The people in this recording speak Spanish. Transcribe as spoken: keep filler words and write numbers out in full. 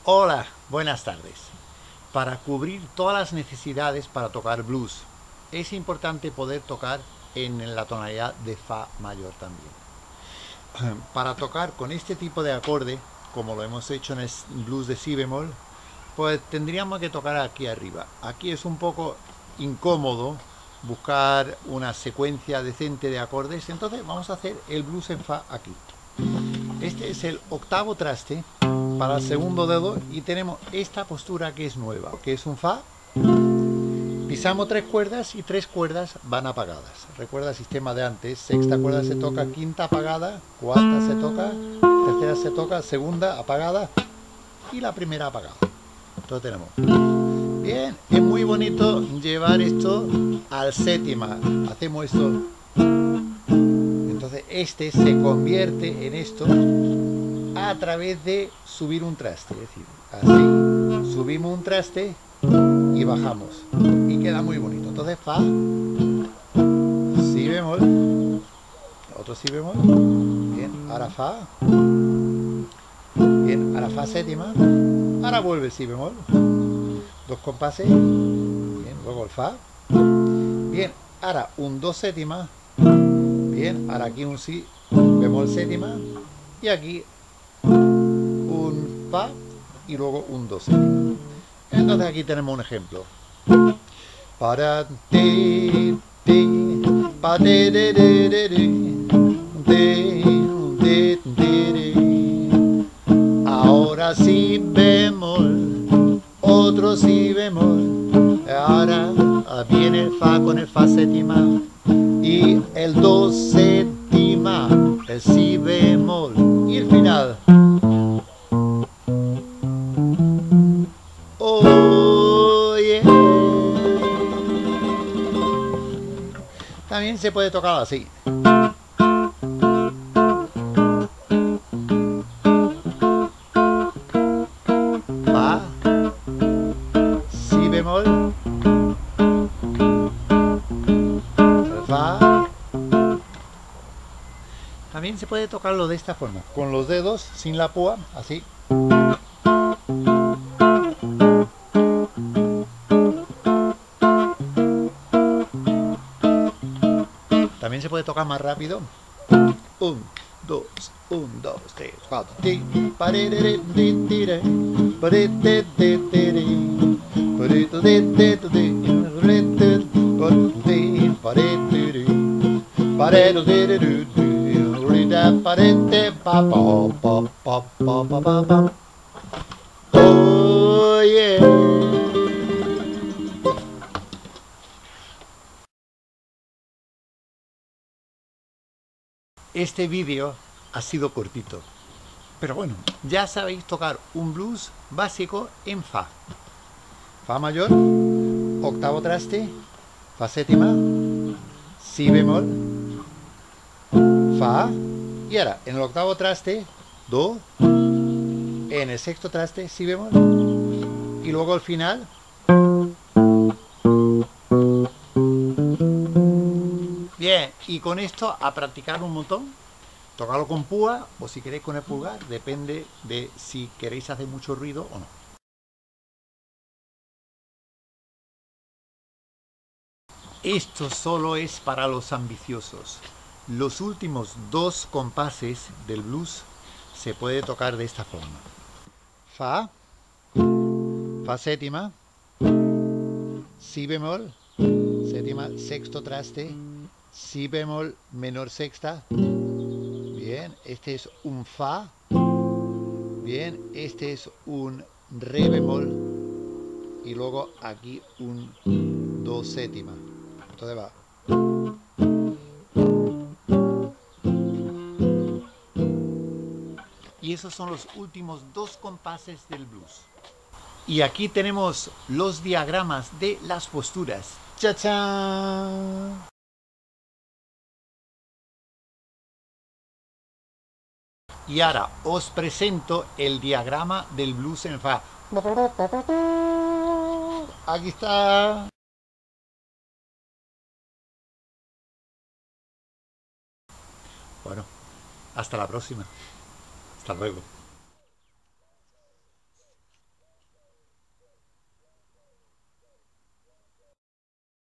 Hola, buenas tardes. Para cubrir todas las necesidades para tocar blues, es importante poder tocar en la tonalidad de Fa mayor también. Para tocar con este tipo de acorde, como lo hemos hecho en el blues de Si bemol, pues tendríamos que tocar aquí arriba. Aquí es un poco incómodo buscar una secuencia decente de acordes, entonces vamos a hacer el blues en Fa aquí. Este es el octavo traste para el segundo dedo y tenemos esta postura que es nueva, que es un Fa. Pisamos tres cuerdas y tres cuerdas van apagadas. Recuerda el sistema de antes: sexta cuerda se toca, quinta apagada, cuarta se toca, tercera se toca, segunda apagada y la primera apagada. Entonces tenemos. Bien, es muy bonito llevar esto al séptima. Hacemos esto. Entonces este se convierte en esto a través de subir un traste. Es decir, así, subimos un traste y bajamos. Y queda muy bonito. Entonces Fa, Si bemol, otro Si bemol, bien, ahora Fa, bien, ahora Fa séptima, ahora vuelve el Si bemol, dos compases, bien, luego el Fa, bien, ahora un Do séptima, bien, ahora aquí un Si bemol séptima y aquí un Fa y luego un Do séptima. Entonces aquí tenemos un ejemplo. Para ti, ti, pa de de de de de de de. Ahora Si bemol, otro Si bemol. Ahora viene el Fa con el Fa séptima y el Do séptima, el Si bemol y el final. Oh, yeah. También se puede tocar así. Fa, Si bemol, Fa. También se puede tocarlo de esta forma, con los dedos, sin la púa, así. También se puede tocar más rápido. Un, dos, un, dos, tres, cuatro. Oh, yeah. Este vídeo ha sido cortito, pero bueno, ya sabéis tocar un blues básico en Fa. Fa mayor, octavo traste, Fa séptima, Si bemol, Fa, y ahora en el octavo traste, Do, en el sexto traste, Si bemol, y luego al final, bien, y con esto a practicar un montón. Tocarlo con púa o si queréis con el pulgar, depende de si queréis hacer mucho ruido o no. Esto solo es para los ambiciosos. Los últimos dos compases del blues se puede tocar de esta forma. Fa, Fa séptima, Si bemol, séptima, sexto traste, Si bemol menor sexta. Bien, este es un Fa. Bien, este es un Re bemol. Y luego aquí un Do séptima. Entonces va. Y esos son los últimos dos compases del blues. Y aquí tenemos los diagramas de las posturas. ¡Chachán! Y ahora os presento el diagrama del blues en Fa. Aquí está. Bueno, hasta la próxima. Hasta luego.